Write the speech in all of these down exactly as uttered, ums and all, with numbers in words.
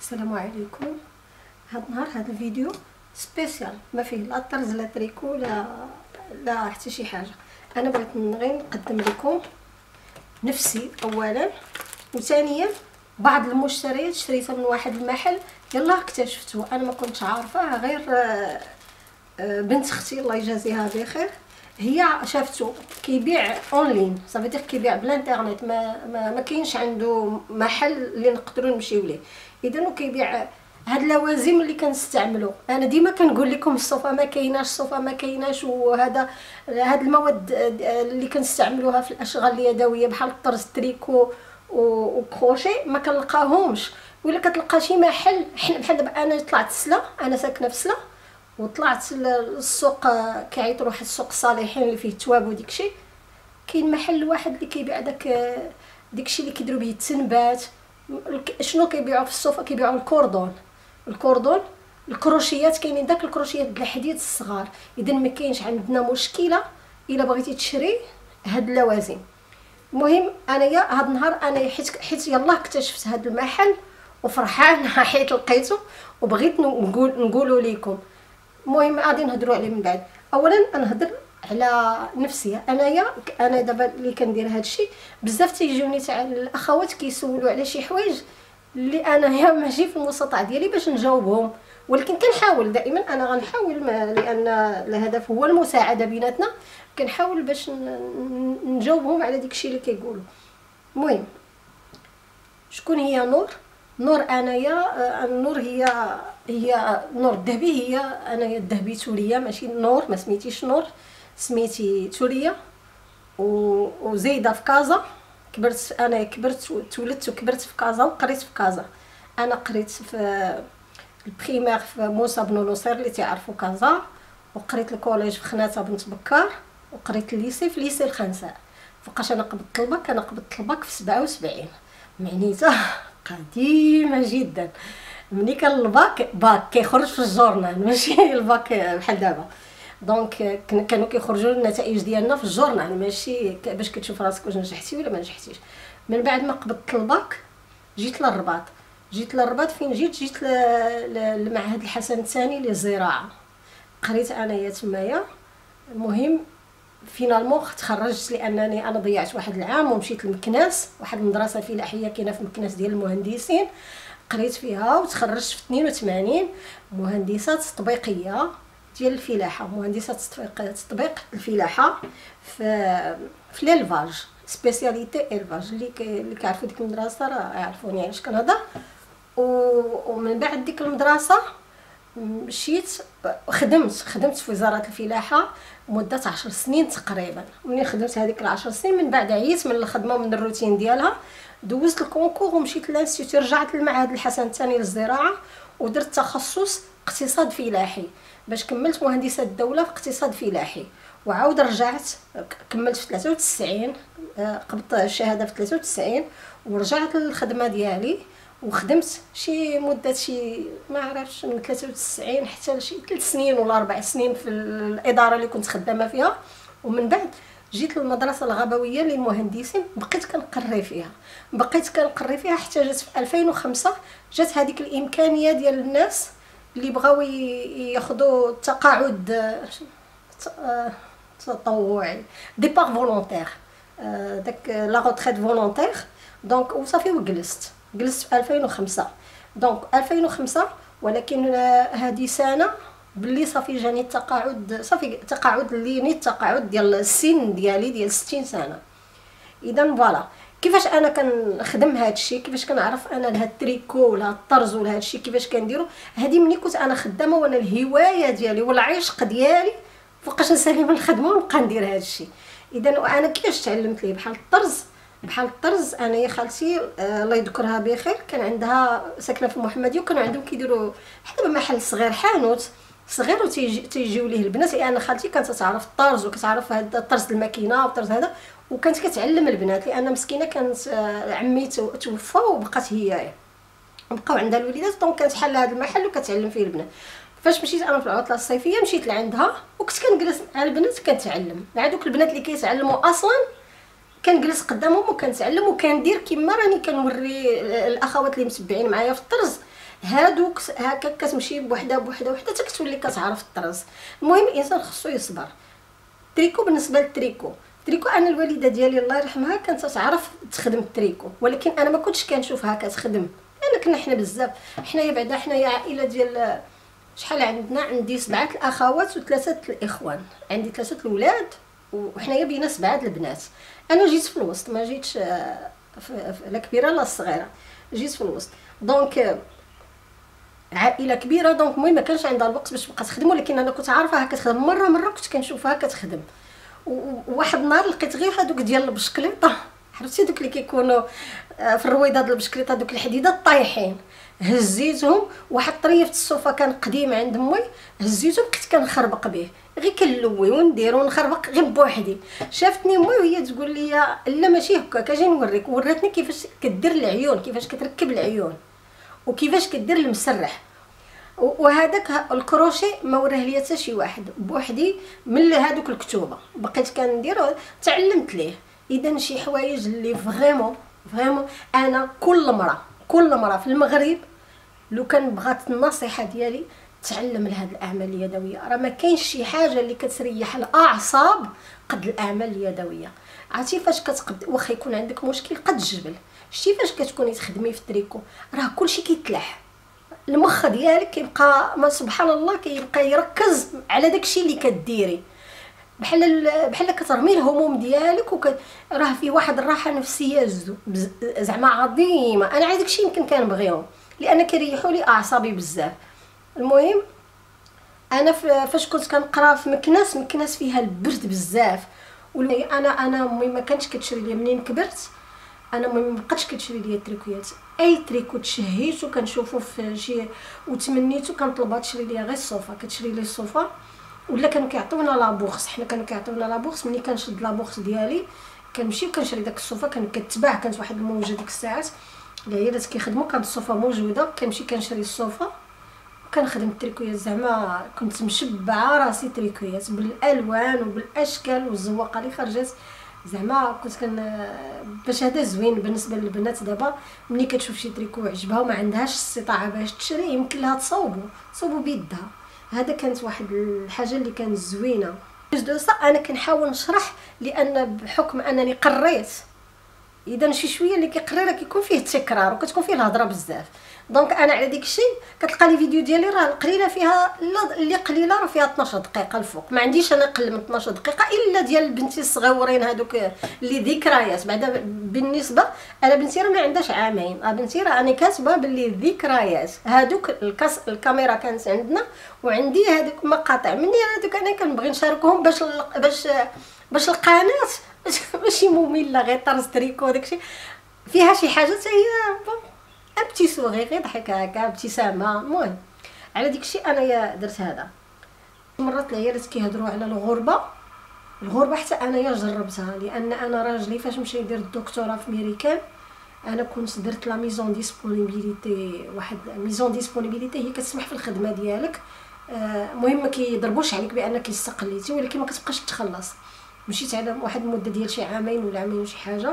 السلام عليكم. هاد النهار هاد الفيديو سبيسيال، ما فيه لا طرز لا تريكو لا لا حتى شي حاجه. انا بغيت غير نقدم لكم نفسي اولا، وثانيا بعض المشتريات شريتها من واحد المحل يلا اكتشفته. انا ما كنتش عارفاه، غير بنت اختي الله يجازيها بخير هي شافته كيبيع اونلاين، صافي دير كيبيع بالانترنت، ما ما, ما كاينش عنده محل اللي نقدروا نمشيو ليه. اذا كيبيع هاد اللوازم اللي كنستعملو. انا ديما كنقول لكم الصوفه ما كايناش، الصوفه ما كايناش، وهذا هاد المواد اللي كنستعملوها في الاشغال اليدويه بحال الطرز تريكو وكروشي ما كنلقاهمش. ولا كتلقى شي محل، حنا بحال دابا انا طلعت سلا، انا ساكنه في سلا وطلعت للسوق كيعيطوا واحد السوق الصالحين اللي فيه التواب وديكشي، كاين محل واحد اللي كيبيع داك داكشي اللي كيديروا به التنبات. شنو كيبيعوا في الصوفه؟ كيبيعوا الكوردون، الكوردون الكروشيات، كاينين داك الكروشيات د الحديد الصغار. اذا ما كاينش عندنا مشكله الا بغيتي تشري هاد اللوازم. المهم انايا هاد النهار انا حيت حيت يلاه اكتشفت هاد المحل وفرحانه حيت لقيته وبغيت نقول نقولوا لكم. المهم غادي نهضروا عليه من بعد. اولا نهضر على نفسي انايا. انا دابا اللي كندير هادشي بزاف تيجوني تاع الاخوات كيسولوا على شي حوايج اللي انايا ماشي في المستطاع ديالي باش نجاوبهم، ولكن كنحاول دائما. انا غنحاول لان الهدف هو المساعده بيناتنا، كنحاول باش نجاوبهم على داكشي اللي كيقولوا. المهم شكون هي نور؟ نور انايا النور هي هي نور الذهبي. هي انايا الذهبي توريه، ماشي نور، ما سميتيش نور، سميتي توريه. وزايده في كازا. كبرت انا كبرت وتولدت وكبرت في كازا وقريت في كازا. انا قريت في البريمير في موسى بن نصير اللي تعرفوا كازا، وقريت الكوليج في خناتة بنت بكار، وقريت الليسي في ليسي الخنساء. فوقاش انا قبضت الباك؟ انا قبضت الباك في سبعة وسبعين، معنيتها قديمه جدا. ملي كان الباك باك كيخرج في الجورنال، ماشي الباك بحال دابا. دونك كانوا كيخرجوا النتائج ديالنا في الجورنال، ماشي باش كتشوف راسك واش نجحتي ولا ما نجحتيش. من بعد ما قبضت الباك جيت للرباط. جيت للرباط فين جيت؟ جيت لمعهد الحسن الثاني للزراعه، قريت انايا تمايا. المهم فينالمون تخرجت لانني انا ضيعت واحد العام ومشيت لمكناس، واحد المدرسه فلاحيه كاينه في مكناس ديال المهندسين، قريت فيها وتخرجت في اثنين وثمانين مهندسه تطبيقيه ديال الفلاحه، مهندسه تطبيق تطبيق الفلاحه في في ليلفاج، سبيسياليتي الفاج. اللي اللي كيعرفوا ديك المدرسه راه يعرفوني علاش كنهضر. ومن بعد ديك المدرسه مشيت خدمت خدمت في وزاره الفلاحه مده عشر سنين تقريبا. ملي خدمت هذيك العشر سنين من بعد عييت من الخدمه ومن الروتين ديالها، دوزت الكونكور ومشيت للانستيتوت، رجعت للمعهد الحسن الثاني للزراعه ودرت تخصص اقتصاد فلاحي باش كملت مهندسه الدوله في اقتصاد فلاحي. وعاود رجعت كملت في ثلاثة وتسعين، قبضت الشهاده في ثلاثة وتسعين ورجعت للخدمه ديالي وخدمت شي مده شي ما عرفتش من ثلاثة وتسعين حتى لشي ثلاث سنين ولا اربع سنين في الاداره اللي كنت خدامه فيها. ومن بعد جيت للمدرسه الغابويه للمهندسين، بقيت كنقري فيها بقيت كنقري فيها حتى جات في ألفين وخمسة جات هذيك الامكانيه ديال الناس اللي بغاو ياخذوا التقاعد تطوعي، ديبار فولونتير، داك لا روتريت فولونتير. دونك وصافي وجلست جلست في ألفين وخمسة. دونك ألفين وخمسة، ولكن هذه سنه باللي صافي جاني التقاعد، صافي تقاعد اللي نيت التقاعد ديال السن ديالي ديال ستين سنه. اذا فوالا كيفاش انا كنخدم هذا الشيء، كيفاش كنعرف انا لهاد التريكو ولا الطرز ولا هذا الشيء كيفاش كنديرو. هذه ملي كنت انا خدامه وانا الهوايه ديالي والعشق ديالي فوقاش نسالي من الخدمه ونبقى ندير هذا الشيء. اذا انا كيفاش تعلمت ليه بحال الطرز بحال الطرز انايا خالتي آه الله يذكرها بخير كان عندها ساكنه في المحمديه، وكانوا عندهم كيديروا بحال محل صغير، حانوت صغير، وتيجيو ليه البنات لان خالتي كانت تعرف الطرز وكتعرف هذا الطرز الماكينه والطرز هذا، وكانت كتعلم البنات لان مسكينه كانت آه عمي توفى وبقات هي بقاو عندها الوليدات. دونك كانت حل هذا المحل وكتعلم فيه البنات. فاش مشيت انا في العطله الصيفيه مشيت لعندها وكنت كنجلس مع البنات كنتعلم مع دوك البنات اللي كيتعلموا اصلا، كنجلس قدامهم وكنتعلم وكندير كما راني كنوري الاخوات اللي متبعين معايا في الطرز هادوك هكا كتمشي بوحده بوحده وحده حتى كتولي كتعرف الطرز. المهم الانسان خصو يصبر. التريكو بالنسبه للتريكو، التريكو انا الوالده ديالي الله يرحمها كانت تعرف تخدم التريكو، ولكن انا ما كنتش كنشوفها كتخدم، لان كنا حنا بزاف، حنايا بعدا حنايا عائله ديال شحال عندنا، عندي سبعه الاخوات وثلاثه الاخوان، عندي ثلاثه الاولاد وحنايا بينا سبعه البنات. انا جيت في الوسط، ما جيتش لا كبيره لا صغيره، جيت في الوسط. دونك عائله كبيره، دونك المهم ما كانش عندها الوقت باش تبقى تخدم، ولكن انا كنت عارفاها كتخدم. مره مره كنت كنشوفها كتخدم، وواحد النهار لقيت غير هذوك ديال البشكليطه، عرفتي دوك اللي كيكونوا في الرويضه ديال البشكليطه، دوك الحديده طايحين، هزيتهم. واحد طريفه الصوفه كان قديم عند امي، هزيتهم بقيت كنخربق به، غير كنلوي وندير ونخربق غير بوحدي. شافتني امي وهي تقول لي لا ماشي هكاك، اجي نوريك. وراتني كيفاش كدير العيون، كيفاش كتركب العيون، وكيفاش كدير المسرح. وهذاك الكروشي ما وراه ليا حتى شي واحد، بوحدي من هذوك الكتوبه بقيت كندير، تعلمت ليه. اذا شي حوايج اللي فريمون فريمون انا كل مره كل مره في المغرب لو كان بغات النصيحه ديالي تعلم لهاد الاعمال اليدويه. راه ما كاينش شي حاجه اللي كتريح الاعصاب قد الاعمال اليدويه. عرفتي فاش كتقد واخا يكون عندك مشكل قد الجبل، شتي فاش كتكوني تخدمي في التريكو راه كلشي كيتلاح، المخ ديالك كيبقى ما سبحان الله كيبقى يركز على داكشي اللي كديري، بحال بحال كترمي الهموم ديالك، وك راه في واحد الراحه نفسيه زعما عظيمه. انا على داكشي يمكن كنبغيهم لان كيريحوا لي اعصابي بزاف. المهم انا فاش كنت كنقرا في مكناس، مكناس فيها البرد بزاف، انا انا امي ما كانتش كتشري لي. منين كبرت انا امي ما بقاتش كتشري لي التريكويات، اي تريكو تشهيتو كنشوفو في شي وتمنيتو كنطلبها تشري لي غير الصوفه، كتشري لي الصوفه، ولا كانوا كيعطيونا لابورس. حنا كانوا كيعطيونا لابورس، ملي كنشد لابورس ديالي كنمشي وكنشري داك الصوفه، كانت كتباع، كانت واحد الموجه ديك الساعات العيالات كيخدموا كانت الصوفه موجوده، كنمشي كنشري الصوفه وكنخدم التريكويات. زعما كنت مشبعه راسي تريكويات بالالوان وبالاشكال والزواقه اللي خرجت. زعما كنت كن باش هذا زوين بالنسبه للبنات. دابا ملي كتشوف شي تريكو عجبها وما عندهاش الاستطاعه باش تشري، يمكن لها تصاوبو تصاوبو بيدها. هذا كانت واحد الحاجه اللي كانت زوينه. دوسا انا كنحاول نشرح لان بحكم انني قريت، اذا شي شويه اللي كيقري راه كيكون فيه التكرار وكتكون فيه الهضره بزاف. دونك انا على ديك الشيء كتلقى لي فيديو ديالي راه القليله فيها اللي قليله راه فيها اثناش دقيقه الفوق، ما عنديش انا اقل من اثناش دقيقه الا ديال بنتي الصغيورين هذوك اللي ذكريات. بعدا بالنسبه انا بنتي راه ما عندهاش عامين، بنتي راه انا كاتبه باللي ذكريات هذوك الكاس الكاميرا كانت عندنا وعندي هذوك مقاطع مني هذوك انا كنبغي نشاركهم باش باش باش القناه ماشي ممله غير طرز تريكو داكشي، فيها شي حاجه حتى هي ابتي سوغي غير ضحك هكا ابتسامه. المهم على ديك الشيء انايا درت هذا. مرات العيالات كيهضروا على الغربه، الغربه حتى انايا جربتها، لان انا راجلي فاش مشى يدير الدكتوراه في ميريكان انا كنت درت لا ميزون ديسپونيبيليتي. واحد ميزون ديسپونيبيليتي هي كتسمح في الخدمه ديالك، المهم ما كيضربوش عليك بانك استقليتي، ولكن ما كتبقاش تخلص. مشيت على واحد المده ديال شي عامين ولا عامين وشي حاجه،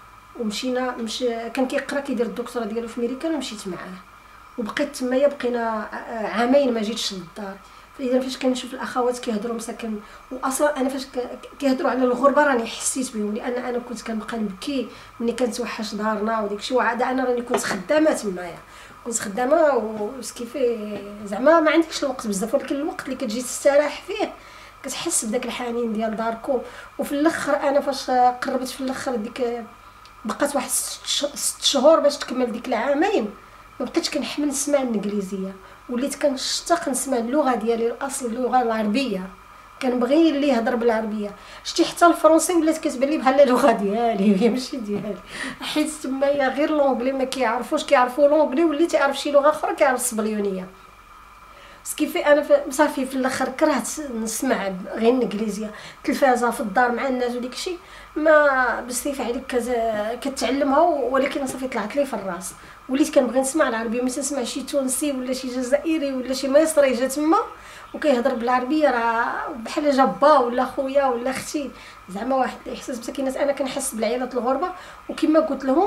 ومشينا مش كان كيقرا كيدير الدكتوراه ديالو في امريكا، ومشيت معاه وبقيت تمايا، بقينا عامين ما جيتش للدار. فاذا فاش كنشوف الاخوات كيهضروا مساكن، واصلا انا فاش كيهضروا على الغربه راني حسيت بهم، لان انا كنت كنبقى نبكي ملي كنتوحش دارنا وديك الشيء. وعاد انا راني كنت خدامه تمايا، كنت خدامه وسكيفي زعما ما عندكش الوقت بزاف، ولكن الوقت اللي كتجي تستراح فيه كتحس بداك الحنين ديال داركو. وفي الاخر انا فاش قربت في الاخر ديك بقات واحد ست شهور باش تكمل ديك العامين، ما بقيتش كنحمل نسمع الانجليزيه، وليت كنشتاق نسمع اللغه ديالي الاصل، اللغه العربيه، كنبغي اللي يهضر بالعربيه. شتي حتى الفرنسي ولات كتبان لي بحال اللغه ديالي وهي ماشي ديالي، حيت تمايا غير لونجلي ما كيعرفوش، كيعرفوا لونجلي واللي تيعرف شي لغه اخرى كيعرف الصبليونيه. كيفي انا صافي في الاخر كرهت نسمع غير الانجليزيه، التلفازه في الدار مع الناس وديك الشيء ما بالسيف عليك كتعلمها، ولكن صافي طلعت لي في الراس، وليت كنبغي نسمع العربيه. ملي تسمع شي تونسي ولا شي جزائري ولا شي مصري جا تما وكيهضر بالعربيه راه بحال جابا ولا خويا ولا اختي، زعما واحد الاحساس مساكينات. انا كنحس بالعيالات الغربه، وكما قلت لهم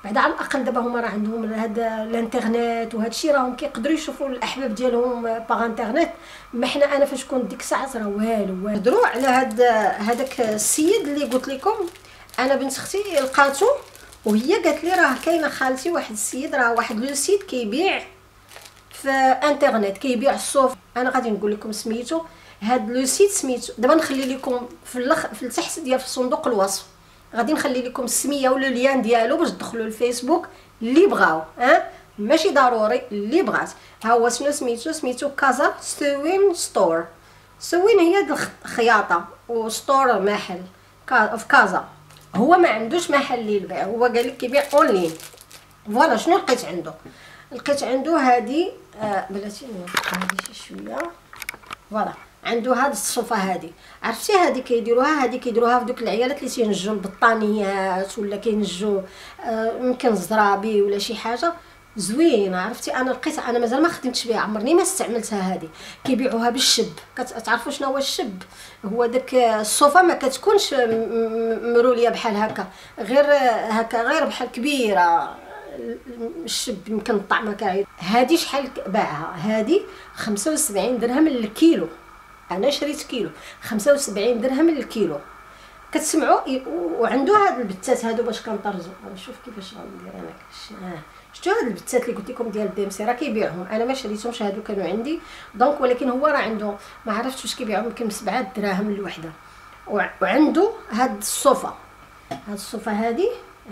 بعد على الاقل دابا هما راه عندهم هذا الانترنت وهذا الشيء، راهم كيقدروا يشوفوا الاحباب ديالهم باغ انترنت. ما حنا انا فاش كنت ديك الساعه راه والو. نهضروا على هذا هذاك السيد اللي قلت لكم انا بنت اختي لقاتو، وهي قالت لي راه كاينه خالتي واحد السيد، راه واحد لو سيت كيبيع في انترنت، كيبيع الصوف. انا غادي نقول لكم سميتو هاد لو سيت سميتو، دابا نخلي لكم في الأخ... في التحت ديال في صندوق الوصف غادي نخلي لكم السميه ولا اليان ديالو باش تدخلوا الفيسبوك اللي بغاو. ها ماشي ضروري اللي بغات. ها هو شنو سميتو، سميتو كازا سوين ستور. سوين هي الخياطه وستور محل في كازا. هو ما عندوش محل للبيع، هو قال لك كيبيع اونلاين. فوالا شنو لقيت عنده، لقيت عنده هذه آه بلاتي هذه شي شويه. فوالا عنده هاد الصوفه هذه، عرفتي هذه كيديروها، هذه كيديروها في دوك العيالات اللي تينجوا البطانيات ولا كينجوا آه يمكن الزرابي ولا شي حاجه زوينه. عرفتي انا لقيتها، انا مازال ما خدمتش بها، عمرني ما استعملتها. هذه كيبيعوها بالشب. كتعرفوا شنو هو الشب؟ هو داك الصوفه ما كتكونش مروليه بحال هكا، غير هكا غير بحال كبيره. الشب يمكن الطعمه كاعيد. هذه شحال باعها؟ هذه خمسة وسبعين درهم للكيلو. انا شريت كيلو خمسة وسبعين درهم للكيلو. كتسمعوا؟ وعنده هاد البتات هادو باش كنطرزو. نشوف كيفاش غندير انا. شفتوا هاد البتات اللي قلت لكم ديال الديمسي راه كيبيعهم، انا ما شريتهمش، هادو كانوا عندي دونك، ولكن هو راه عنده ما عرفتش واش كيبيعهم، يمكن سبعة دراهم الوحده. وعنده هاد الصوفه، هاد الصوفه هادي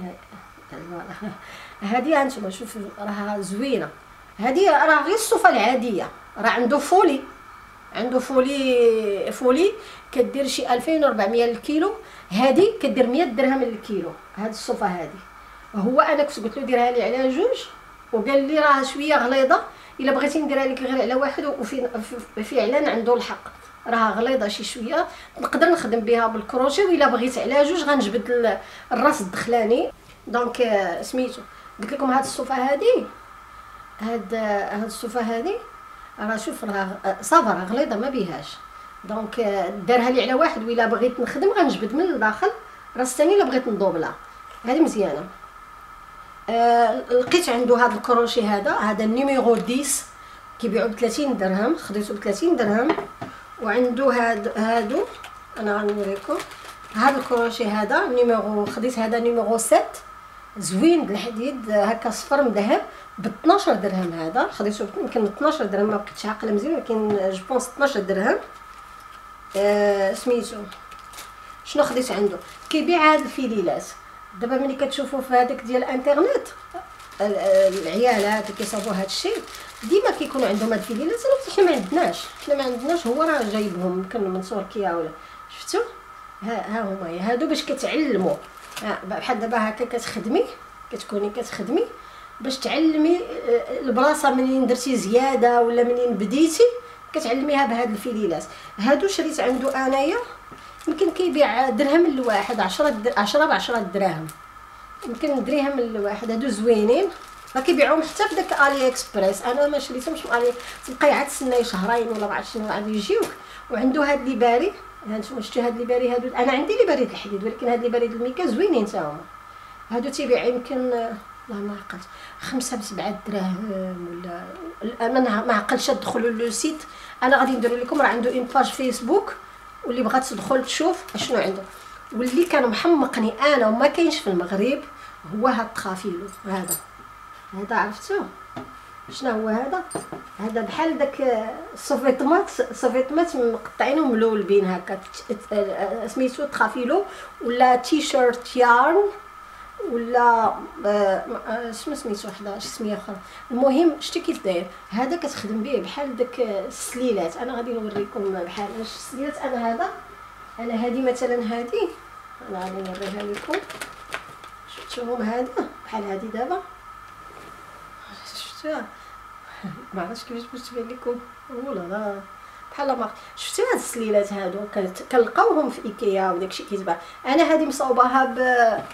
هادي هانتوما شوفوا راها زوينه. هادي راه غير الصوفه العاديه. راه عنده فولي، عنده فولي فولي كدير شي ألفين وأربعمية للكيلو. هادي كدير مية درهم للكيلو. هاد الصوفه هادي هو انا كنت قلت له ديرها لي على جوج، وقال لي راه شويه غليظه، الا بغيتي نديرها لك غير على واحد. وفي فعلا عنده الحق، راه غليظه شي شويه، نقدر نخدم بها بالكروشي، والا بغيت على جوج غنجبد الراس الدخلاني. دونك سميتو قلت لكم هاد الصوفه هادي، هاد هاد الصوفه هادي راه شوف راه صافا راه غليظه ما بيهاش. دونك دارها لي على واحد، وإلا بغيت نخدم غنجبد من الداخل راس ثاني الا بغيت ندوبلها. هذه مزيانه. آه لقيت عنده هذا الكروشي هذا هذا النيميرو عشرة كيبيعوا ب ثلاثين درهم، خديته ب ثلاثين درهم. وعنده هاد هادو انا غنوريكم هذا الكروشي هذا نيميرو، خديت هذا نيميرو سبعة زوين بالحديد هكا صفر مذهب ب اثناش درهم. هذا خديته يمكن اثناش درهم، ما بقيتش عاقله مزيان، ولكن جو بونس اثناش درهم. آه سميتو شنو خديت عنده؟ كيبيع هاد الفيليلات. دابا ملي كتشوفوا في هذاك ديال الانترنت العيالات اللي كيصاوبوا هذا الشيء ديما كيكونوا عندهم هاد الفيليلات. انا حنا ما عندناش، حنا ما عندناش، هو راه جايبهم يمكن من تركيا ولا شفتوا. ها ها هما هادو باش كتعلموا. بحال دابا هكا كتخدمي، كتكوني كتخدمي باش تعلمي البلاصه منين درتي زياده ولا منين بديتي كتعلميها بهاد الفيليلات. هادو شريت عنده انايا يمكن كيبيع درهم الواحد، عشرة عشرة بعشرة دراهم، يمكن درهم الواحد. هادو زوينين، راه كيبيعوهم حتى في داك الي اكسبريس. انا ما شريتهمش في الي، تبقاي عاد تسناي شهرين ولا ما عرفتش شنو عاد يجيوك. وعنده هاد لي باري، هانتوما شفتوا هاد لي باري هادو، انا عندي لي باري الحديد، ولكن هاد لي باري الميكا زوينين حتى هما. هادو تيبيع يمكن والله ما عقلت خمسة بسبعة دراهم ولا انا ما عقلتش. تدخلوا لو سيت، انا غادي ندير لكم، راه عنده اون باج فيسبوك، واللي بغات تدخل تشوف شنو عنده. واللي كان محمقني انا وما كاينش في المغرب هو هاد الطرافيلو هذا. هذا عرفتوه شنو هو هذا؟ هذا بحال داك السوفيطمات، السوفيطمات مقطعينهم ملولبين هكا، سميتو طرافيلو ولا تيشيرت يارن ولا شنو سميتو وحده شي سميه اخرى. المهم شتي كيف داير هذا، كتخدم به بحال داك السليلات. انا غادي نوريكم بحال السليلات. انا هذا انا هذه مثلا هذه انا غادي نوريها لكم. شفتوهم هذا بحال هذه دابا شفتوها، ما عرفتش كيفاش باش تبان لكم ولا لا بحال ما شفتوا هاد السليلات هادو كنلقاوهم في ايكيا وداكشي كيتباع. انا هذه مصاوباها ب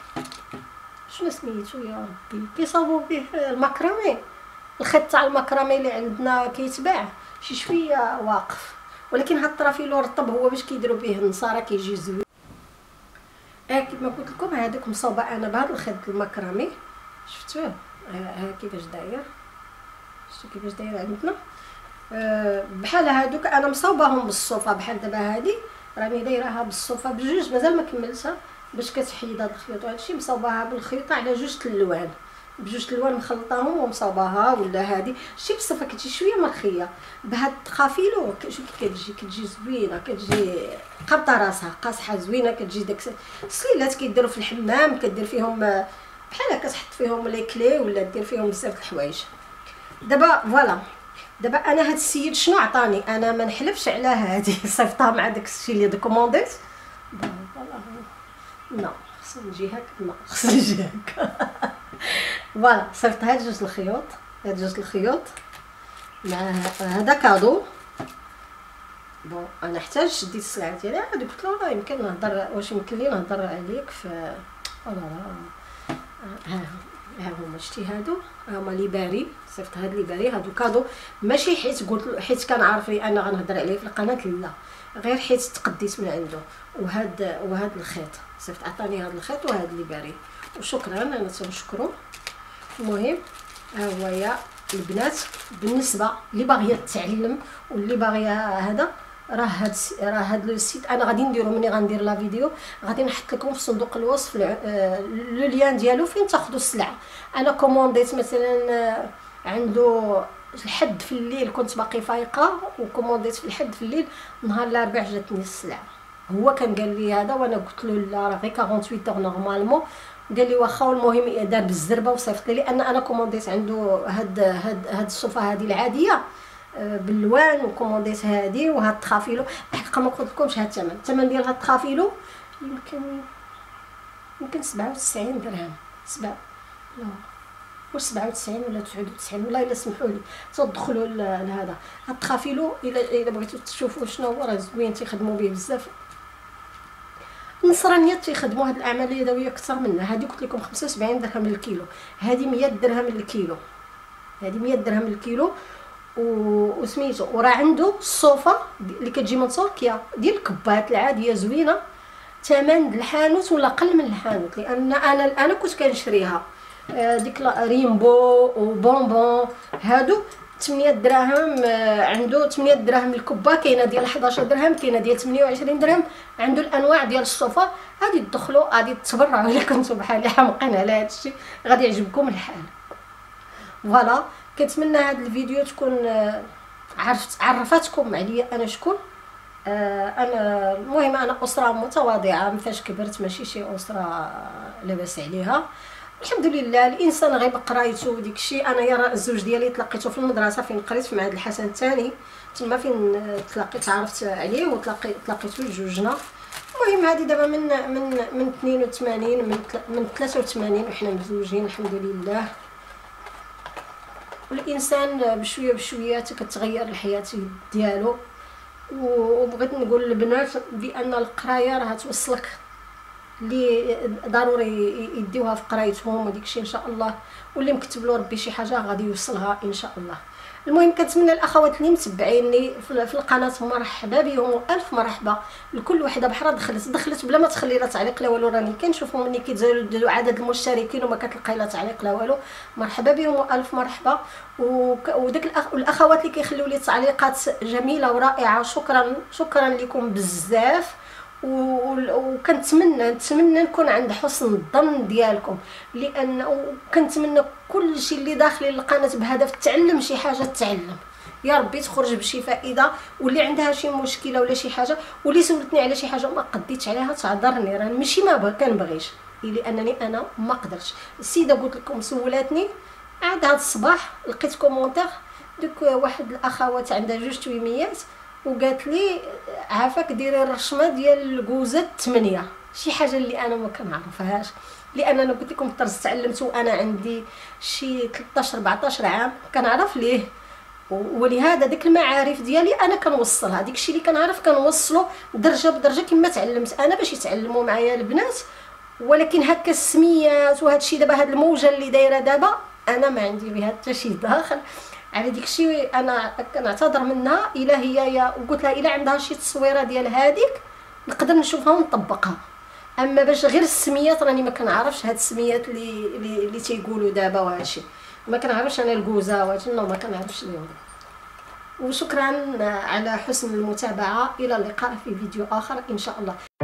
شنو سميتو يا ربي، كيصاوبوا به المكرامي، الخيط تاع المكرامي اللي عندنا كيتباع شي شويه واقف، ولكن هاد الطرافيلو رطب هو باش كيديروا به النصارى كيجي زوين. اه كيما قلت لكم هذوك مصاوبه انا بهذا الخيط المكرامي شفتوه ها كيفاش داير، شفتوا كيفاش داير عندنا. أه بحال هادوك انا مصاوباهم بالصوفه، بحال دابا هادي راني دايراها بالصوفه بجوج، مازال ما كملتها باش كتحيد هاد الخيوط وهادشي، مصاوباها بالخيوطه على جوج الالوان، بجوج الالوان مخلطاهم ومصاوباها. ولا هادي شتي بالصوفه كتجي شويه مرخيه، بهاد التخافيلو شوفي كتجي كتجي زوينه، كتجي قابطه راسها قاصحه زوينه، كتجي داك السليلات كيديروا في الحمام، كدير فيهم بحال هكا تحط فيهم لي كلي ولا دير فيهم بزاف د الحوايج. دابا فوالا دابا انا هاد السيد شنو عطاني، انا ما نحلفش على هادي صيفطها مع داك الشيء اللي دوكومونديت. فوالا لا خصني نجي هكا، لا خصني نجي هكا. فوالا صيفط هاد جوج الخيوط، هاد جوج الخيوط مع هذا كادو. بون انا احتاج شديت السلعه ديالي عاد قلت له راه يمكن نهضر، واش يمكن لي نهضر عليك في فوالا. ها ها هما شتي هادو هما لي باري، صيفط هاد لي باري هادو كادو، ماشي حيت قلت حيت كان عارف لي انا غنهضر عليه في القناه، لا غير حيت تقديت من عنده. وهاد وهاد الخيط صيفط عطاني هاد الخيط وهاد لي باري، وشكرا انا تنشكرو. المهم ها هو يا البنات بالنسبه اللي باغيه تعلم واللي باغيه هذا، راه هاد راه هاد لو سيت انا غادي نديرو ملي غندير لا فيديو، غادي نحط لكم في صندوق الوصف لو ليان ديالو فين تاخذوا السلعه. انا كومونديت مثلا عنده الحد في الليل، كنت باقي فايقه وكومونديت في الحد في الليل، نهار الاربعاء جاتني السلعه. هو كان قال لي هذا وانا قلت له لا راه غير ثمانية وأربعين اور نورمالمون، قال لي واخا، والمهم دار بالزربه وصيفط لي، لان انا كومونديت عنده هاد هاد هاد الصوفه هذه العاديه باللوان، وكومونديت هادي وهاد التخافيلو. الحقيقه ما قلت لكمش هاد الثمن، الثمن ديال هاد التخافيلو يمكن يمكن سبعة وتسعين درهم، سبعة لا واش سبعة وتسعين ولا تسعة وتسعين، والله الا سمحوا لي تدخلوا لهذا. هاد التخافيلو الا الا بغيتو تشوفوا شنو هو، راه زوين تيخدموا به بزاف. النصرانيات تيخدموا هاد الاعمال اليدويه اكثر منها. هادي قلت لكم خمسة وسبعين درهم للكيلو، هادي مية درهم للكيلو، هادي مية درهم للكيلو. وسميتو وراه عنده الصوفه اللي كتجي من تركيا ديال الكبات العاديه زوينه، ثمن الحانوت ولا اقل من الحانوت، لان انا انا كنت كنشريها ديك ريمبو وبونبون هادو ثمانية دراهم، عنده ثمانية دراهم الكبه، كاينه ديال أحد عشر درهم، كاينه ديال ثمانية وعشرين درهم. عنده الانواع ديال الصوفه، غادي تدخلوا غادي تبرعوا الا كنتو بحالي حامقين على هذا الشيء، غادي يعجبكم الحال. فوالا كنتمنى هذا الفيديو تكون عرفت عرفتكم عليا انا شكون. آه انا المهم انا اسره متواضعه من فاش كبرت، ماشي شي اسره لاباس عليها الحمد لله. الانسان غير بقرايته وديك الشيء. انا يا الزوج ديالي تلاقيته في المدرسه فين قريت في معهد الحسن الثاني، تما فين تلاقيت عرفت عليه وتلاقيت تلاقيتو جوجنا. المهم هذه دابا من من من اثنين وثمانين من من ثلاثة وثمانين وحنا مزوجين الحمد لله. والانسان بشويه بشويه كتغير الحياه ديالو. وبغيت نقول للبنات بان القرايه راه توصلك، اللي ضروري يديوها في قرايتهم وديك الشيء ان شاء الله، واللي مكتب له ربي شي حاجه غادي يوصلها ان شاء الله. المهم كنتمنى الاخوات اللي متبعيني في القناه مرحبا بهم والف مرحبا لكل وحده بحرا دخلت دخلت بلا ما تخلي لا تعليق لا والو. راني كنشوفهم ملي كيتزادوا عدد المشتركين وما كتلقاي لا تعليق لا والو. مرحبا بهم والف مرحبا. وداك الأخ... الاخوات اللي كيخليو لي تعليقات جميله ورائعه، شكرا شكرا لكم بزاف. وكنتمنى نتمنى نكون عند حسن الظن ديالكم، لان كنتمنى كل شيء اللي داخل القناه بهدف تعلم شي حاجه تعلم، يا ربي تخرج بشي فائده. واللي عندها شي مشكله ولا شي حاجه واللي سولتني على شي حاجه وما قديتش عليها تعذرني، راه ماشي ما كنبغيش، لانني انا ما قدرتش. السيده قلت لكم سولاتني عاد هذا الصباح لقيت كومونتير دوك واحد الاخوات عندها جوج تويميات وقالت لي عافاك ديري الرشمه ديال الكوزه ثمانية، شي حاجه اللي انا ما كنعرفهاش، لان انا قلت لكم الطرز تعلمته وانا عندي شي ثلاثطاش أربعطاش عام كنعرف ليه، ولهذا ديك المعارف ديالي انا كنوصلها، ديك الشيء اللي كنعرف كنوصلو درجه بدرجه كما تعلمت انا باش يتعلموا معايا البنات. ولكن هكا السميات وهذا الشيء دابا هاد الموجه اللي دايره دابا انا ما عندي بها حتى شي داخل على ديك الشيء. انا كنعتذر منها الا هي يا وقلت لها الا عندها شي تصويره ديال هذيك نقدر نشوفها ونطبقها، اما باش غير السميات راني ما كنعرفش هاد السميات اللي اللي, اللي تيقولوا دابا وهادشي، ما كنعرفش انا الكوزه وهادشي ما كنعرفش اليوم. وشكرا على حسن المتابعه، الى اللقاء في فيديو اخر ان شاء الله.